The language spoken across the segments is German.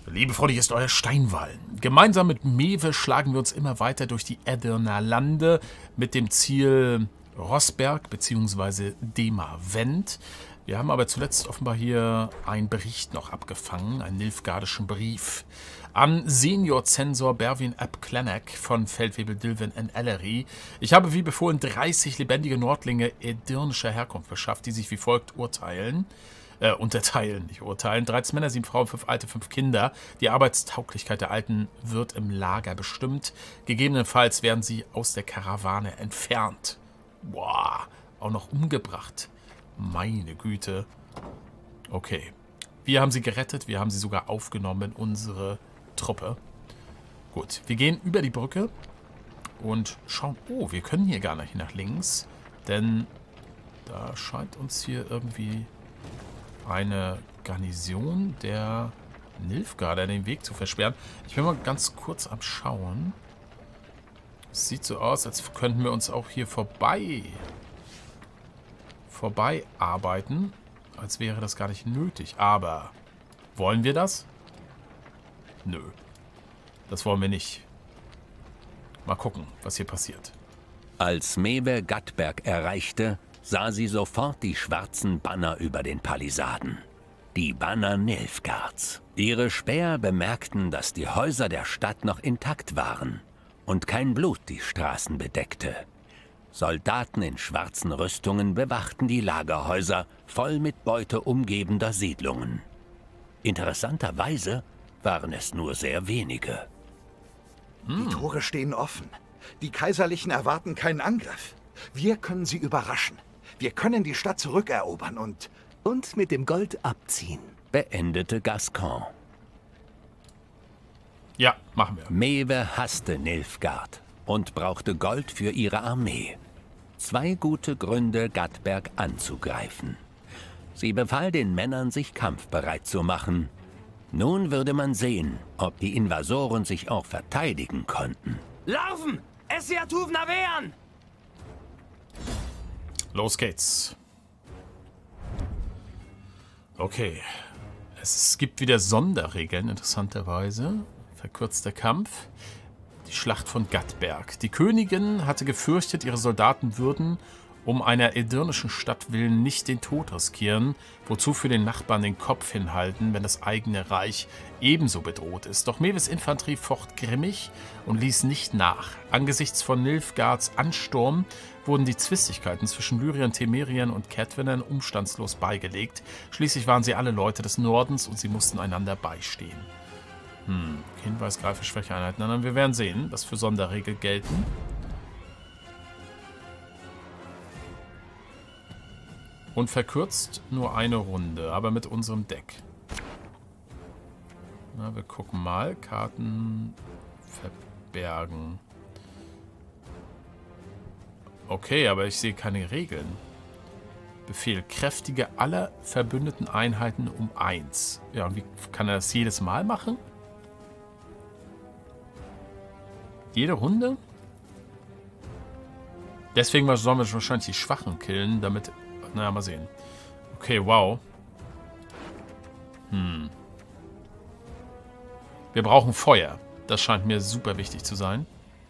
Liebe Freunde, hier ist euer Steinwall. Gemeinsam mit Mewe schlagen wir uns immer weiter durch die Aedirner Lande mit dem Ziel Rossberg bzw. Demavend. Wir haben aber zuletzt offenbar hier einen Bericht noch abgefangen, einen nilfgaardischen Brief an Senior-Zensor Berwin ap Clannac von Feldwebel Dilwyn en Ellery. Ich habe wie befohlen 30 lebendige Nordlinge aedirnischer Herkunft beschafft, die sich wie folgt unterteilen. 13 Männer, 7 Frauen, 5 Alte, 5 Kinder. Die Arbeitstauglichkeit der Alten wird im Lager bestimmt. Gegebenenfalls werden sie aus der Karawane entfernt. Boah, auch noch umgebracht. Meine Güte. Okay. Wir haben sie gerettet. Wir haben sie sogar aufgenommen in unsere Truppe. Gut, wir gehen über die Brücke und schauen. Oh, wir können hier gar nicht nach links. Denn da scheint uns hier irgendwie eine Garnison der Nilfgaarder den Weg zu versperren. Ich bin mal ganz kurz am Schauen. Es sieht so aus, als könnten wir uns auch hier vorbei arbeiten, als wäre das gar nicht nötig. Aber wollen wir das? Nö. Das wollen wir nicht. Mal gucken, was hier passiert. Als Mewe Gatberg erreichte, sah sie sofort die schwarzen Banner über den Palisaden. Die Banner Nilfgaards. Ihre Späher bemerkten, dass die Häuser der Stadt noch intakt waren und kein Blut die Straßen bedeckte. Soldaten in schwarzen Rüstungen bewachten die Lagerhäuser voll mit Beute umgebender Siedlungen. Interessanterweise waren es nur sehr wenige. Die Tore stehen offen. Die Kaiserlichen erwarten keinen Angriff. Wir können sie überraschen. Wir können die Stadt zurückerobern und mit dem Gold abziehen, Beendete Gascoigne. Ja, machen wir. Mewe hasste Nilfgaard und brauchte Gold für ihre Armee. 2 gute Gründe, Gatberg anzugreifen. Sie befahl den Männern, sich kampfbereit zu machen. Nun würde man sehen, ob die Invasoren sich auch verteidigen konnten. Laufen! Essiatuv navean! Los geht's. Okay. Es gibt wieder Sonderregeln, interessanterweise. Verkürzter Kampf. Die Schlacht von Gatberg. Die Königin hatte gefürchtet, ihre Soldaten würden um einer aedirnischen Stadt willen nicht den Tod riskieren, wozu für den Nachbarn den Kopf hinhalten, wenn das eigene Reich ebenso bedroht ist. Doch Mewes Infanterie focht grimmig und ließ nicht nach. Angesichts von Nilfgaards Ansturm wurden die Zwistigkeiten zwischen Lyriern, Temeriern und Cadwinern umstandslos beigelegt. Schließlich waren sie alle Leute des Nordens und sie mussten einander beistehen. Hinweis, greife Schwächeeinheiten an. Wir werden sehen, was für Sonderregeln gelten. Und verkürzt nur eine Runde, aber mit unserem Deck. Na, wir gucken mal. Karten verbergen. Okay, aber ich sehe keine Regeln. Befehl. Kräftige aller verbündeten Einheiten um 1. Ja, und wie kann er das jedes Mal machen? Jede Runde? Deswegen sollen wir wahrscheinlich die Schwachen killen, damit... Naja, mal sehen. Okay, wow. Wir brauchen Feuer. Das scheint mir super wichtig zu sein.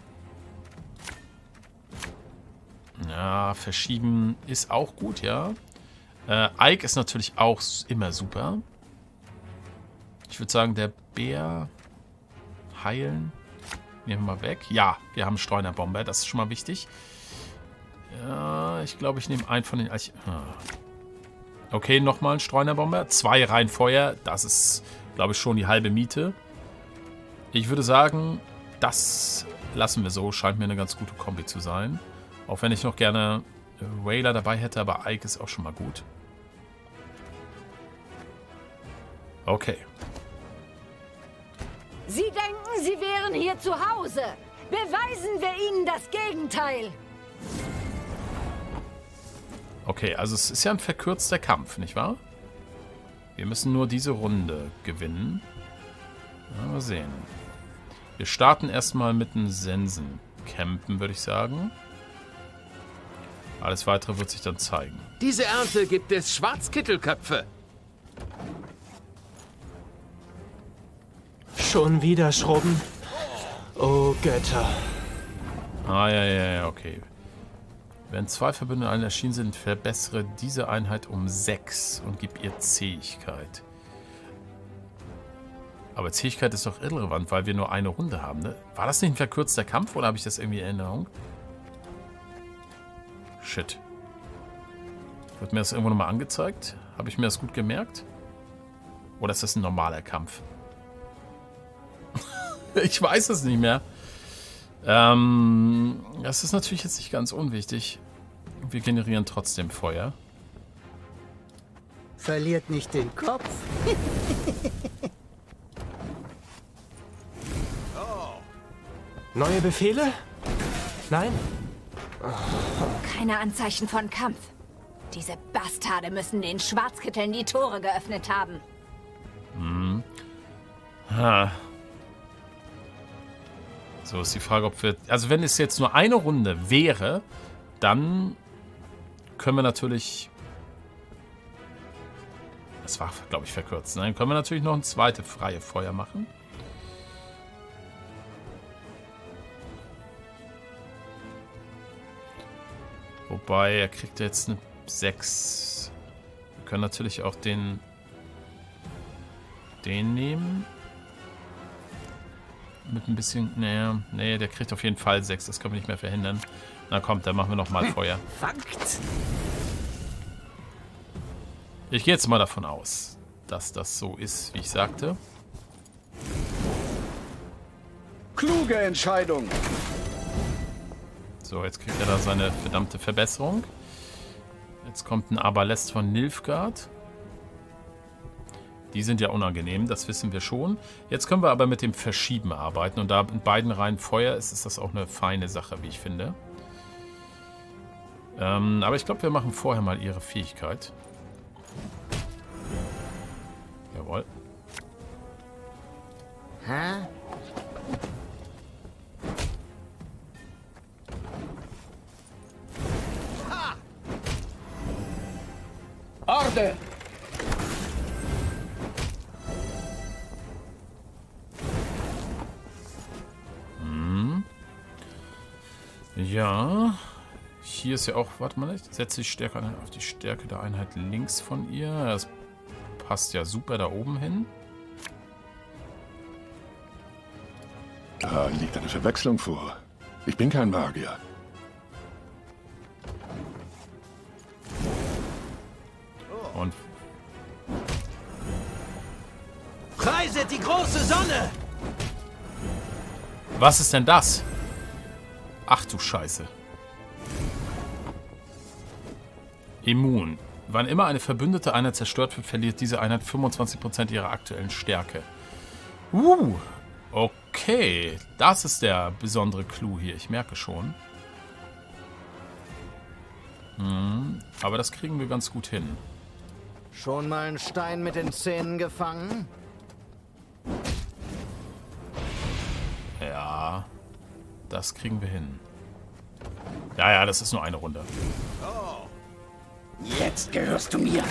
Ja, verschieben ist auch gut, ja. Ike ist natürlich auch immer super. Ich würde sagen, der Bär heilen. Nehmen wir mal weg. Ja, wir haben Streunerbomber. Das ist schon mal wichtig. Ja, ich glaube, ich nehme einen von den... Okay, nochmal ein Streunerbomber. 2 rein Feuer. Das ist, glaube ich, schon die halbe Miete. Ich würde sagen, das lassen wir so. Scheint mir eine ganz gute Kombi zu sein. Auch wenn ich noch gerne Whaler dabei hätte, aber Ike ist auch schon mal gut. Okay. Sie denken, Sie wären hier zu Hause. Beweisen wir Ihnen das Gegenteil. Okay, also es ist ja ein verkürzter Kampf, nicht wahr? Wir müssen nur diese Runde gewinnen. Ja, mal sehen. Wir starten erstmal mit einem Sensen-Campen, würde ich sagen. Alles Weitere wird sich dann zeigen. Diese Ernte gibt es Schwarzkittelköpfe. Schon wieder Schrubben? Oh, Götter. Ah, ja, okay. Wenn 2 Verbündete allen erschienen sind, verbessere diese Einheit um 6 und gib ihr Zähigkeit. Aber Zähigkeit ist doch irrelevant, weil wir nur eine Runde haben, ne? War das nicht ein verkürzter Kampf oder habe ich das irgendwie in Erinnerung? Shit. Wird mir das irgendwo nochmal angezeigt? Habe ich mir das gut gemerkt? Oder ist das ein normaler Kampf? Ich weiß es nicht mehr. Das ist natürlich jetzt nicht ganz unwichtig. Wir generieren trotzdem Feuer. Verliert nicht den Kopf. Neue Befehle? Nein? Keine Anzeichen von Kampf. Diese Bastarde müssen den Schwarzkitteln die Tore geöffnet haben. So ist die Frage, ob wir... Also wenn es jetzt nur eine Runde wäre, dann können wir natürlich... Das war, glaube ich, verkürzt. Dann können wir natürlich noch ein zweites freie Feuer machen. Wobei, er kriegt jetzt eine 6. Wir können natürlich auch den nehmen. Mit ein bisschen... Nee, der kriegt auf jeden Fall 6. Das können wir nicht mehr verhindern. Na komm, dann machen wir nochmal Feuer. Fakt. Ich gehe jetzt mal davon aus, dass das so ist, wie ich sagte. Kluge Entscheidung. So, jetzt kriegt er da seine verdammte Verbesserung. Jetzt kommt ein Arbalest von Nilfgaard. Die sind ja unangenehm, das wissen wir schon. Jetzt können wir aber mit dem Verschieben arbeiten. Und da in beiden Reihen Feuer ist, ist das auch eine feine Sache, wie ich finde. Aber ich glaube, wir machen vorher mal ihre Fähigkeit. Jawohl. Hä? Orde! Ja. Hier ist ja auch, warte mal, ich setze die Stärke auf die Stärke der Einheit links von ihr. Das passt ja super da oben hin. Da liegt eine Verwechslung vor. Ich bin kein Magier. Und Preiset die große Sonne! was ist denn das? Ach du Scheiße. Immun. Wann immer eine verbündete Einheit zerstört wird, verliert diese Einheit 25% ihrer aktuellen Stärke. Okay. Das ist der besondere Clou hier. Ich merke schon. Aber das kriegen wir ganz gut hin. Schon mal einen Stein mit den Zähnen gefangen? Ja. Das kriegen wir hin. Ja, das ist nur eine Runde. Jetzt gehörst du mir.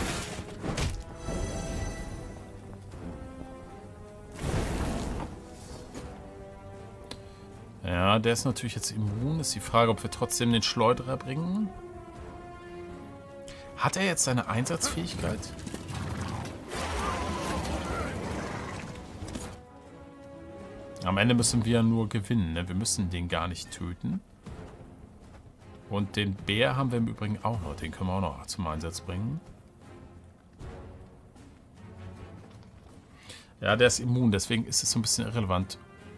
Ja, der ist natürlich jetzt immun. Ist die Frage, ob wir trotzdem den Schleuderer bringen. Hat er jetzt seine Einsatzfähigkeit? Am Ende müssen wir nur gewinnen, ne? Wir müssen den gar nicht töten. Und den Bär haben wir im Übrigen auch noch. Den können wir auch noch zum Einsatz bringen. Ja, der ist immun, deswegen ist es so ein bisschen irrelevant.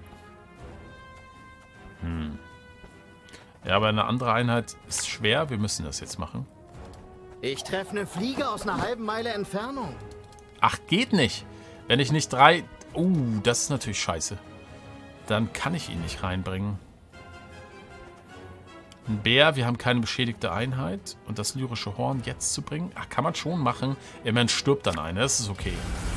Ja, aber eine andere Einheit ist schwer. Wir müssen das jetzt machen. Ich treffe eine Fliege aus einer halben Meile Entfernung. Ach, geht nicht. Wenn ich nicht 3... das ist natürlich scheiße. Dann kann ich ihn nicht reinbringen. Ein Bär, wir haben keine beschädigte Einheit. Und das lyrische Horn jetzt zu bringen? Ach, kann man schon machen. Immerhin stirbt dann einer, das ist okay.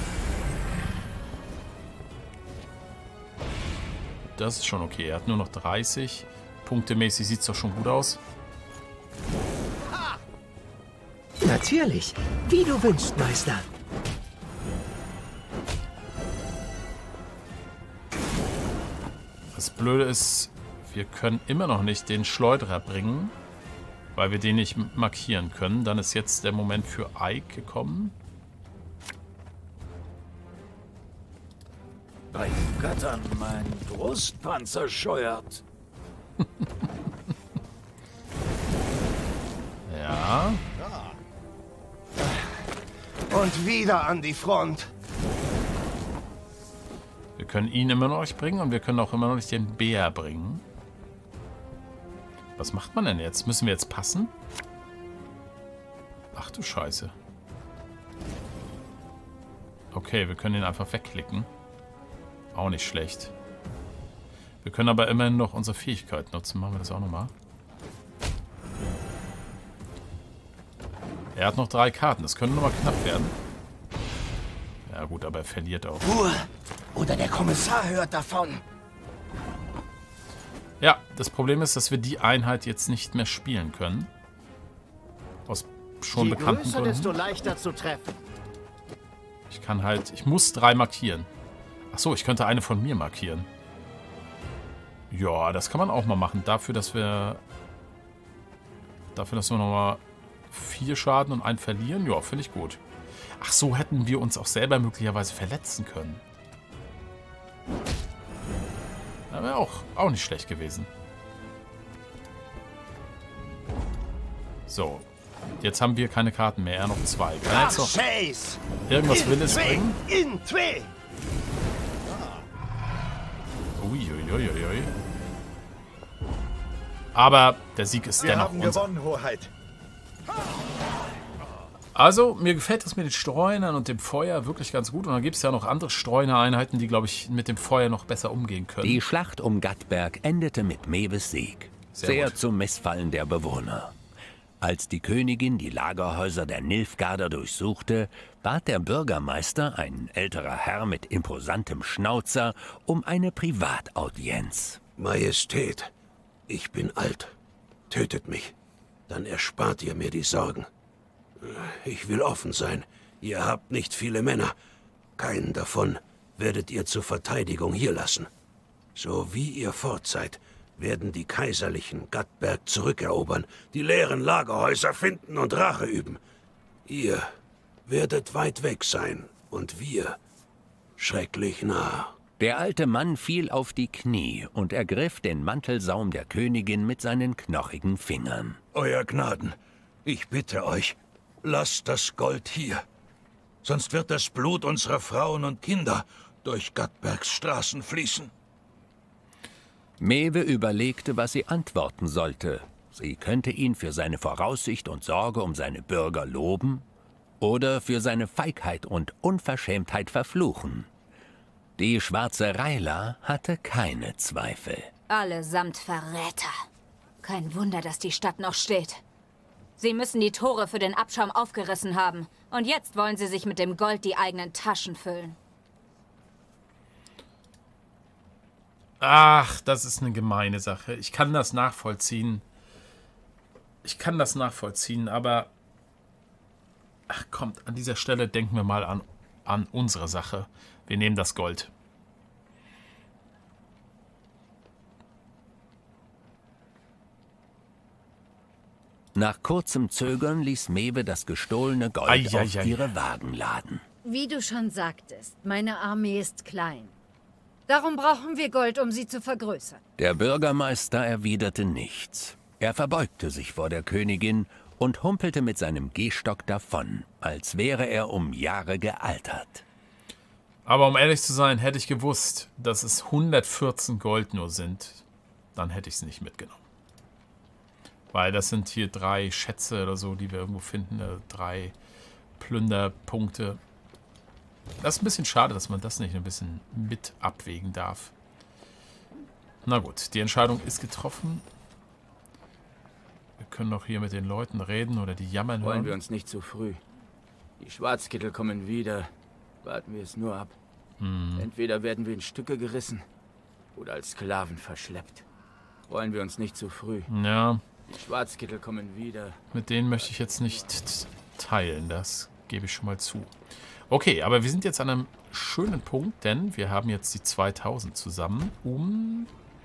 Das ist schon okay. Er hat nur noch 30. Punktemäßig sieht es doch schon gut aus. Natürlich. Wie du wünschst, Meister. Das Blöde ist, wir können immer noch nicht den Schleuderer bringen, weil wir den nicht markieren können. Dann ist jetzt der Moment für Ike gekommen. Bei Göttern, mein Brustpanzer scheuert. Ja. Und wieder an die Front. Wir können ihn immer noch nicht bringen und wir können auch immer noch nicht den Bär bringen. Was macht man denn jetzt? Müssen wir jetzt passen? Ach du Scheiße. Okay, wir können ihn einfach wegklicken. Auch nicht schlecht. Wir können aber immerhin noch unsere Fähigkeit nutzen. Machen wir das auch nochmal. Er hat noch 3 Karten. Das könnte nochmal knapp werden. Ja gut, aber er verliert auch. Ruhe! Oder der Kommissar hört davon. Ja, das Problem ist, dass wir die Einheit jetzt nicht mehr spielen können. Aus schon bekannten Je größer, desto leichter zu treffen. Ich muss 3 markieren. Achso, ich könnte eine von mir markieren. Ja, das kann man auch mal machen. Dafür, dass wir nochmal 4 Schaden und einen verlieren. Ja, finde ich gut. Ach so, hätten wir uns auch selber möglicherweise verletzen können. Das wäre auch nicht schlecht gewesen. So. Jetzt haben wir keine Karten mehr. Er noch 2. Kann er jetzt noch irgendwas Wildes bringen? Uiuiuiui. Aber der Sieg ist dennoch unser. Wir haben gewonnen, Hoheit. Also, mir gefällt das mit den Streunern und dem Feuer wirklich ganz gut. Und dann gibt es ja noch andere Streunereinheiten, die, glaube ich, mit dem Feuer noch besser umgehen können. Die Schlacht um Gatberg endete mit Mewes Sieg. Sehr zum Missfallen der Bewohner. Als die Königin die Lagerhäuser der Nilfgaarder durchsuchte, bat der Bürgermeister, ein älterer Herr mit imposantem Schnauzer, um eine Privataudienz. Majestät, ich bin alt. Tötet mich. Dann erspart ihr mir die Sorgen. Ich will offen sein. Ihr habt nicht viele Männer. Keinen davon werdet ihr zur Verteidigung hier lassen. So wie ihr fort seid, werden die Kaiserlichen Gatberg zurückerobern, die leeren Lagerhäuser finden und Rache üben. Ihr werdet weit weg sein und wir schrecklich nah. Der alte Mann fiel auf die Knie und ergriff den Mantelsaum der Königin mit seinen knochigen Fingern. Euer Gnaden, ich bitte euch, lasst das Gold hier. Sonst wird das Blut unserer Frauen und Kinder durch Gatbergs Straßen fließen. Mewe überlegte, was sie antworten sollte. Sie könnte ihn für seine Voraussicht und Sorge um seine Bürger loben oder für seine Feigheit und Unverschämtheit verfluchen. Die schwarze Rayla hatte keine Zweifel. Allesamt Verräter. Kein Wunder, dass die Stadt noch steht. Sie müssen die Tore für den Abschaum aufgerissen haben. Und jetzt wollen sie sich mit dem Gold die eigenen Taschen füllen. Ach, das ist eine gemeine Sache. Ich kann das nachvollziehen. Aber... Ach, kommt, an dieser Stelle denken wir mal an unsere Sache. Wir nehmen das Gold. Nach kurzem Zögern ließ Mewe das gestohlene Gold auf ihre Wagen laden. Wie du schon sagtest, meine Armee ist klein. Darum brauchen wir Gold, um sie zu vergrößern. Der Bürgermeister erwiderte nichts. Er verbeugte sich vor der Königin und humpelte mit seinem Gehstock davon, als wäre er um Jahre gealtert. Aber um ehrlich zu sein, hätte ich gewusst, dass es 114 Gold nur sind, dann hätte ich es nicht mitgenommen. Weil das sind hier 3 Schätze oder so, die wir irgendwo finden, 3 Plünderpunkte. Das ist ein bisschen schade, dass man das nicht ein bisschen mit abwägen darf. Na gut, die Entscheidung ist getroffen. Wir können doch hier mit den Leuten reden oder die jammern hören. Wollen wir uns nicht zu früh. Die Schwarzkittel kommen wieder. Warten wir es nur ab. Entweder werden wir in Stücke gerissen oder als Sklaven verschleppt. Wollen wir uns nicht zu früh. Ja. Die Schwarzkittel kommen wieder. Mit denen möchte ich jetzt nicht teilen, das gebe ich schon mal zu. Okay, aber wir sind jetzt an einem schönen Punkt, denn wir haben jetzt die 2000 zusammen, um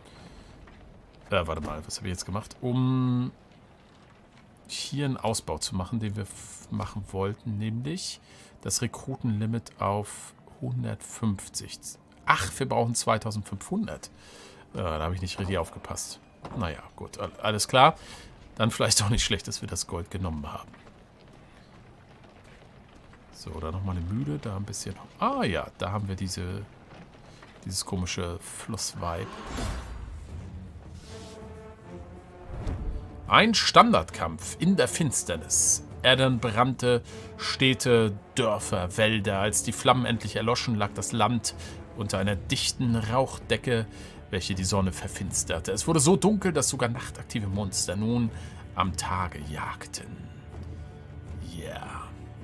Warte mal, was habe ich jetzt gemacht? Um hier einen Ausbau zu machen, den wir machen wollten, nämlich das Rekrutenlimit auf 150. Ach, wir brauchen 2500. Da habe ich nicht richtig aufgepasst. Naja, gut, alles klar. Dann vielleicht auch nicht schlecht, dass wir das Gold genommen haben. So, da nochmal eine Mühle, da ein bisschen... Ah ja, da haben wir dieses komische Flussvibe. Ein Standardkampf in der Finsternis. Aedirn brannte Städte, Dörfer, Wälder. Als die Flammen endlich erloschen, lag das Land unter einer dichten Rauchdecke, welche die Sonne verfinsterte. Es wurde so dunkel, dass sogar nachtaktive Monster nun am Tage jagten. Ja. Yeah.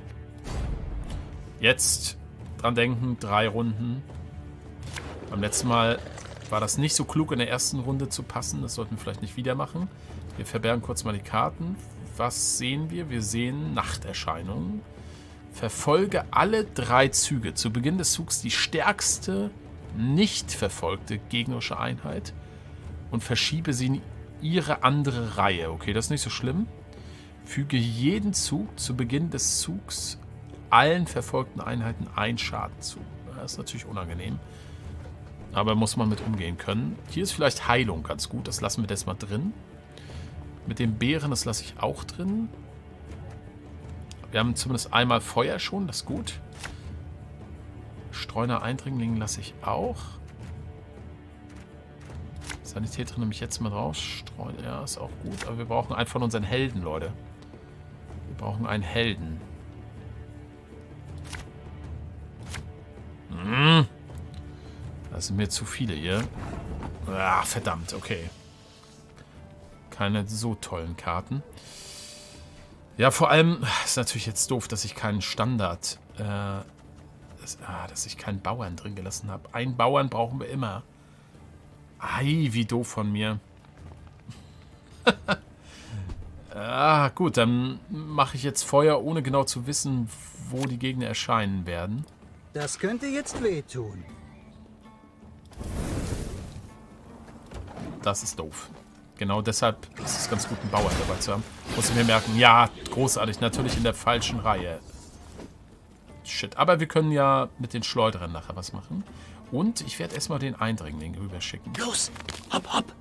Jetzt dran denken, 3 Runden. Beim letzten Mal war das nicht so klug, in der ersten Runde zu passen. Das sollten wir vielleicht nicht wieder machen. Wir verbergen kurz mal die Karten. Was sehen wir? Wir sehen Nachterscheinungen. Verfolge alle 3 Züge. Zu Beginn des Zugs die stärkste nicht verfolgte gegnerische Einheit und verschiebe sie in ihre andere Reihe. Okay, das ist nicht so schlimm. Füge jeden Zug zu Beginn des Zugs allen verfolgten Einheiten 1 Schaden zu. Das ist natürlich unangenehm. Aber muss man mit umgehen können. Hier ist vielleicht Heilung ganz gut. Das lassen wir jetzt mal drin. Mit den Bären, das lasse ich auch drin. Wir haben zumindest einmal Feuer schon. Das ist gut. Streuner Eindringling lasse ich auch. Sanitäter nehme ich jetzt mal raus. Streuner, ja, ist auch gut. Aber wir brauchen einen von unseren Helden, Leute. Wir brauchen einen Helden. Das sind mir zu viele hier. Ah, verdammt, okay. Keine so tollen Karten. Ja, vor allem ist natürlich jetzt doof, dass ich keinen Standard, dass ich keinen Bauern drin gelassen habe. Einen Bauern brauchen wir immer. Ei, wie doof von mir. Gut, dann mache ich jetzt Feuer, ohne genau zu wissen, wo die Gegner erscheinen werden. Das könnte jetzt wehtun. Das ist doof. Genau deshalb ist es ganz gut, einen Bauern dabei zu haben. Muss ich mir merken, ja, großartig, natürlich in der falschen Reihe. Shit, aber wir können ja mit den Schleuderern nachher was machen. Und ich werde erstmal den Eindringling rüberschicken. Los, hopp, hopp.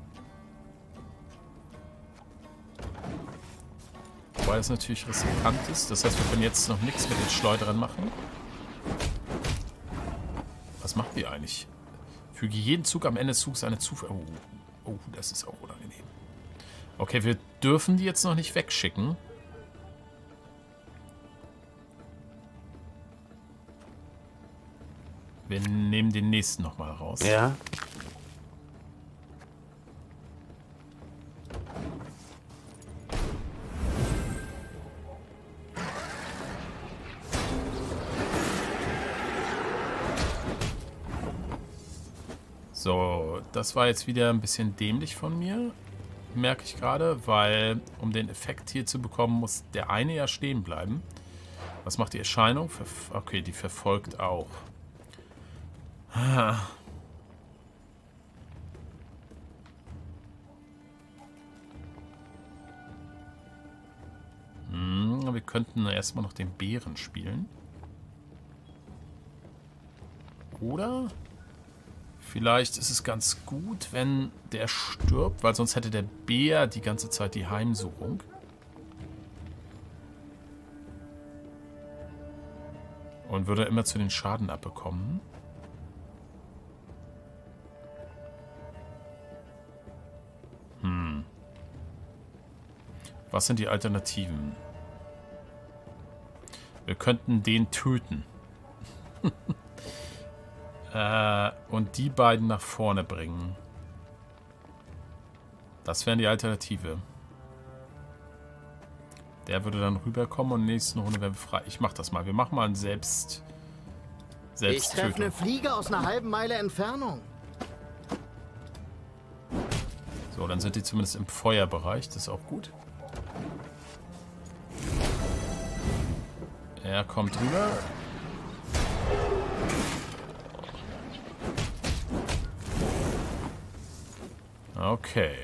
Wobei das natürlich riskant ist. Das heißt, wir können jetzt noch nichts mit den Schleuderern machen. Was machen die eigentlich? Füge jeden Zug am Ende des Zugs eine Zufall. Oh, das ist auch unangenehm. Okay, wir dürfen die jetzt noch nicht wegschicken. Wir nehmen den nächsten nochmal raus. Ja. So, das war jetzt wieder ein bisschen dämlich von mir, merke ich gerade, weil um den Effekt hier zu bekommen, muss der eine ja stehen bleiben. Was macht die Erscheinung? Okay, die verfolgt auch. Wir könnten erstmal noch den Bären spielen. Oder... Vielleicht ist es ganz gut, wenn der stirbt, weil sonst hätte der Bär die ganze Zeit die Heimsuchung. Und würde immer zu den Schaden abbekommen. Was sind die Alternativen? Wir könnten den töten. Und die beiden nach vorne bringen. Das wäre die Alternative. Der würde dann rüberkommen und in der nächsten Runde wären wir frei. Ich mach das mal. Wir machen mal einen Selbsttötung. Ich treffe eine Fliege aus einer halben Meile Entfernung. So, dann sind die zumindest im Feuerbereich. Das ist auch gut. Er kommt rüber. Okay.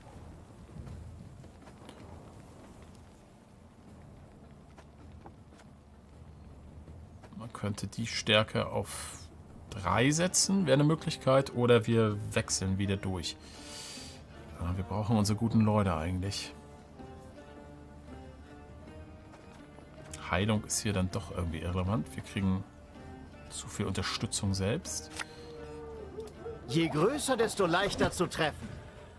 Man könnte die Stärke auf 3 setzen, wäre eine Möglichkeit. Oder wir wechseln wieder durch. Ja, wir brauchen unsere guten Leute eigentlich. Heilung ist hier dann doch irgendwie irrelevant. Wir kriegen zu viel Unterstützung selbst. Je größer, desto leichter zu treffen.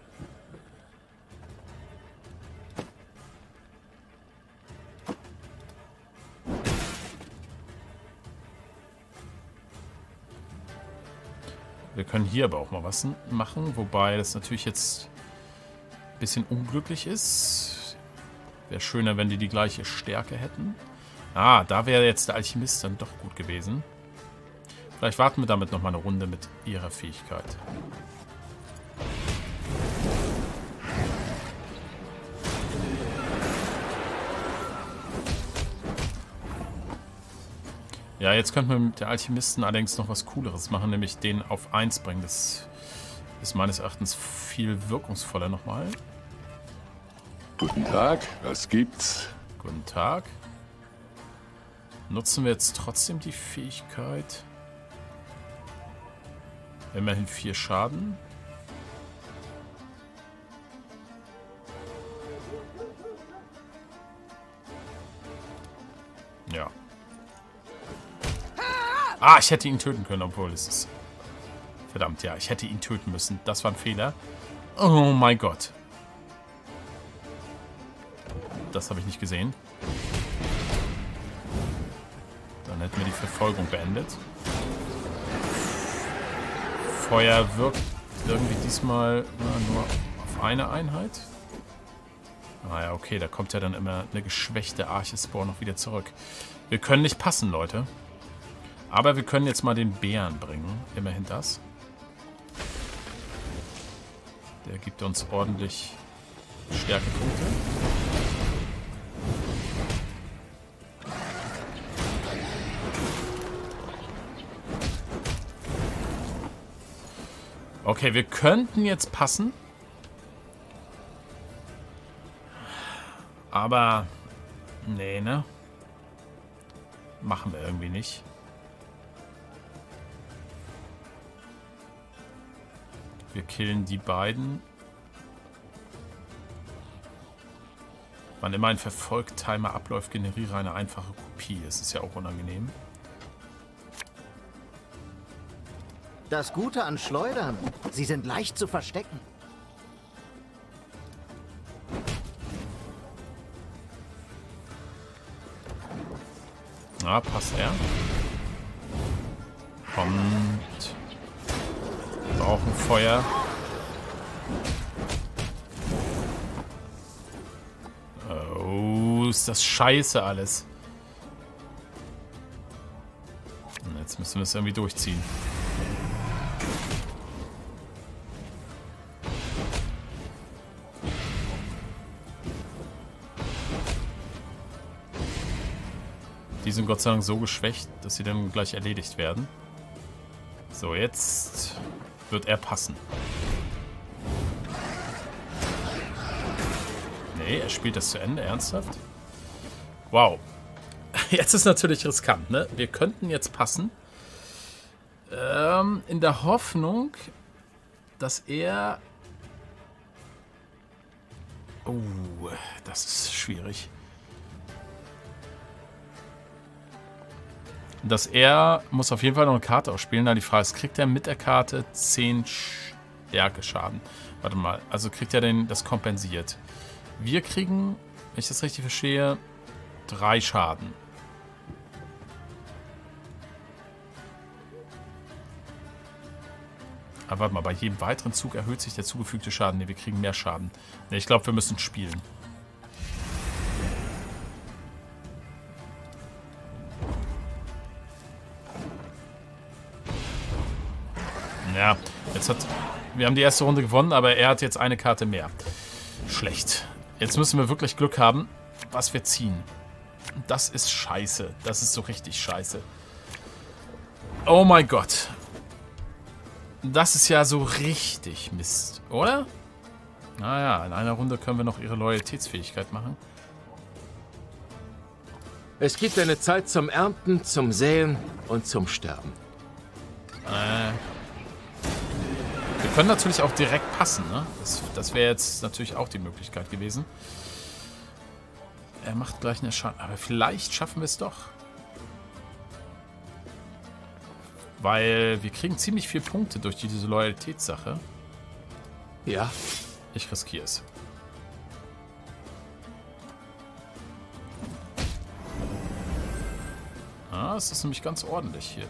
Wir können hier aber auch mal was machen, wobei das natürlich jetzt ein bisschen unglücklich ist. Wäre schöner, wenn die gleiche Stärke hätten. Ah, da wäre jetzt der Alchemist dann doch gut gewesen. Vielleicht warten wir damit nochmal eine Runde mit ihrer Fähigkeit. Ja, jetzt könnten wir mit der Alchemisten allerdings noch was Cooleres machen, nämlich den auf 1 bringen. Das ist meines Erachtens viel wirkungsvoller nochmal. Guten Tag, was gibt's? Guten Tag. Nutzen wir jetzt trotzdem die Fähigkeit. Immerhin 4 Schaden. Ja. Ah, ich hätte ihn töten können, obwohl es ist... Verdammt, ja, ich hätte ihn töten müssen. Das war ein Fehler. Oh mein Gott. Das habe ich nicht gesehen. Dann hätten wir die Verfolgung beendet. Feuer wirkt irgendwie diesmal nur auf eine Einheit. Ah ja, okay, da kommt ja dann immer eine geschwächte Archespor noch wieder zurück. Wir können nicht passen, Leute. Aber wir können jetzt mal den Bären bringen. Immerhin das. Der gibt uns ordentlich Stärkepunkte. Okay, wir könnten jetzt passen. Aber... Nee, ne? Machen wir irgendwie nicht. Wir killen die beiden. Wann immer ein Verfolgt-Timer abläuft, generiere eine einfache Kopie. Das ist ja auch unangenehm. Das Gute an Schleudern, sie sind leicht zu verstecken. Na, passt er. Kommt. Wir brauchen Feuer. Oh, ist das scheiße alles. Und jetzt müssen wir es irgendwie durchziehen. Die sind Gott sei Dank so geschwächt, dass sie dann gleich erledigt werden. So, jetzt wird er passen. Nee, er spielt das zu Ende, ernsthaft? Wow. Jetzt ist natürlich riskant, ne? Wir könnten jetzt passen. In der Hoffnung, dass er... Oh, das ist schwierig. Dass er muss auf jeden Fall noch eine Karte ausspielen. Da die Frage ist, kriegt er mit der Karte 10 Stärke-Schaden? Warte mal, also kriegt er das kompensiert. Wir kriegen, wenn ich das richtig verstehe, 3 Schaden. Aber warte mal, bei jedem weiteren Zug erhöht sich der zugefügte Schaden. Ne, wir kriegen mehr Schaden. Ne, ich glaube, wir müssen spielen. Ja, wir haben die erste Runde gewonnen, aber er hat jetzt eine Karte mehr. Schlecht. Jetzt müssen wir wirklich Glück haben, was wir ziehen. Das ist scheiße. Das ist so richtig scheiße. Oh mein Gott. Das ist ja so richtig Mist, oder? Naja, in einer Runde können wir noch ihre Loyalitätsfähigkeit machen. Es gibt eine Zeit zum Ernten, zum Säen und zum Sterben. Wir können natürlich auch direkt passen, ne? Das wäre jetzt natürlich auch die Möglichkeit gewesen. Er macht gleich eine Schaden. Aber vielleicht schaffen wir es doch. Weil wir kriegen ziemlich viele Punkte durch diese Loyalitätssache. Ja. Ich riskiere es. Ah, es ist nämlich ganz ordentlich hier.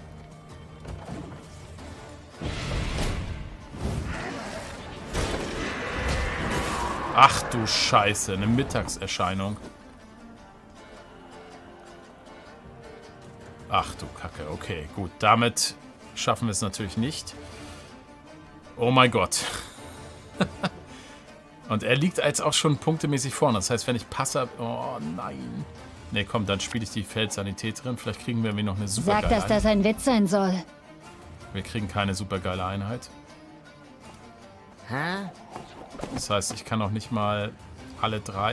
Ach du Scheiße, eine Mittagserscheinung. Ach du Kacke, okay, gut. Damit schaffen wir es natürlich nicht. Oh mein Gott. Und er liegt jetzt auch schon punktemäßig vorne. Das heißt, wenn ich passe... Oh nein. Ne, komm, dann spiele ich die Feldsanitäterin. Vielleicht kriegen wir irgendwie noch eine super geile Sag, dass das ein Witz sein soll. Wir kriegen keine super geile Einheit. Hä? Das heißt, ich kann auch nicht mal alle drei...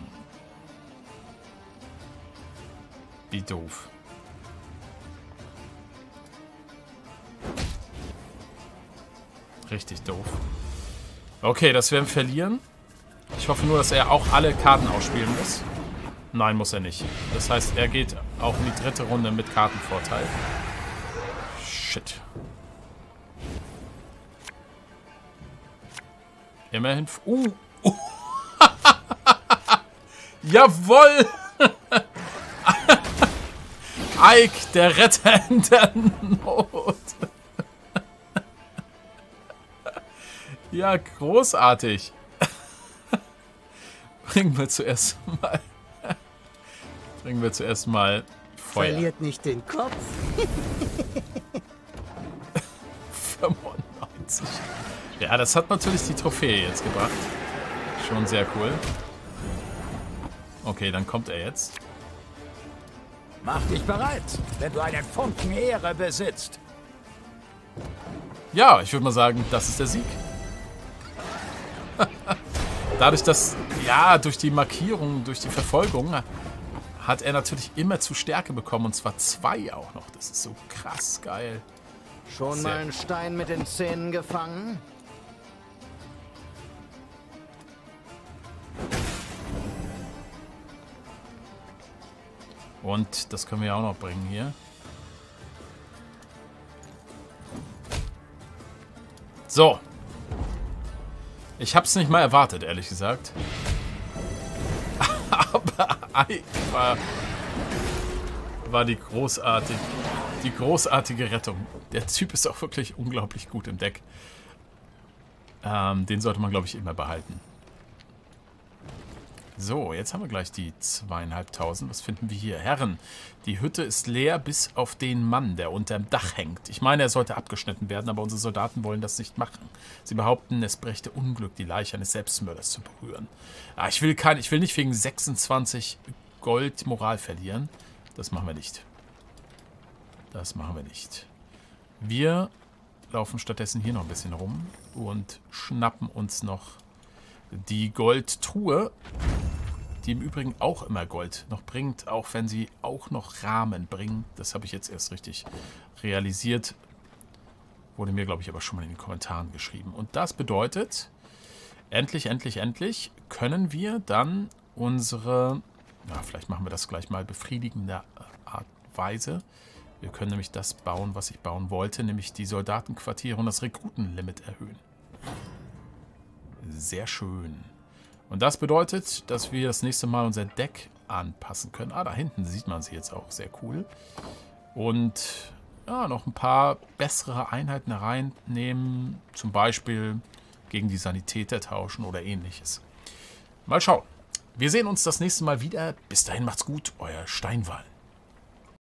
Wie doof. Richtig doof. Okay, das werden wir verlieren. Ich hoffe nur, dass er auch alle Karten ausspielen muss. Nein, muss er nicht. Das heißt, er geht auch in die dritte Runde mit Kartenvorteil. Shit. Immerhin... Jawoll! Ike, der Retter in der Not. Ja, großartig. Bringen wir zuerst mal Feuer. Verliert nicht den Kopf. 95. Ja, das hat natürlich die Trophäe jetzt gebracht. Schon sehr cool. Okay, dann kommt er jetzt. Mach dich bereit, wenn du einen Funken Ehre besitzt. Ja, ich würde mal sagen, das ist der Sieg. Dadurch, dass, ja, durch die Markierung, durch die Verfolgung, hat er natürlich immer zu Stärke bekommen. Und zwar 2 auch noch. Das ist so krass geil. Schon mal einen Stein mit den Zähnen gefangen? Und das können wir ja auch noch bringen hier. So. Ich hab's nicht mal erwartet, ehrlich gesagt. Aber Ike war die großartige Rettung. Der Typ ist auch wirklich unglaublich gut im Deck. Den sollte man, glaube ich, immer behalten. So, jetzt haben wir gleich die 2500. Was finden wir hier? Herren, die Hütte ist leer bis auf den Mann, der unterm Dach hängt. Ich meine, er sollte abgeschnitten werden, aber unsere Soldaten wollen das nicht machen. Sie behaupten, es brächte Unglück, die Leiche eines Selbstmörders zu berühren. Ah, ich will nicht wegen 26 Gold Moral verlieren. Das machen wir nicht. Das machen wir nicht. Wir laufen stattdessen hier noch ein bisschen rum und schnappen uns noch die Goldtruhe, die im Übrigen auch immer Gold noch bringt, auch wenn sie auch noch Rahmen bringt. Das habe ich jetzt erst richtig realisiert. Wurde mir, glaube ich, aber schon mal in den Kommentaren geschrieben. Und das bedeutet, endlich können wir dann unsere, ja, vielleicht machen wir das gleich mal befriedigender Art Weise. Wir können nämlich das bauen, was ich bauen wollte, nämlich die Soldatenquartiere und das Rekrutenlimit erhöhen. Sehr schön. Und das bedeutet, dass wir das nächste Mal unser Deck anpassen können. Ah, da hinten sieht man sie jetzt auch. Sehr cool. Und ja, noch ein paar bessere Einheiten reinnehmen. Zum Beispiel gegen die Sanitäter tauschen oder ähnliches. Mal schauen. Wir sehen uns das nächste Mal wieder. Bis dahin macht's gut. Euer Steinwall.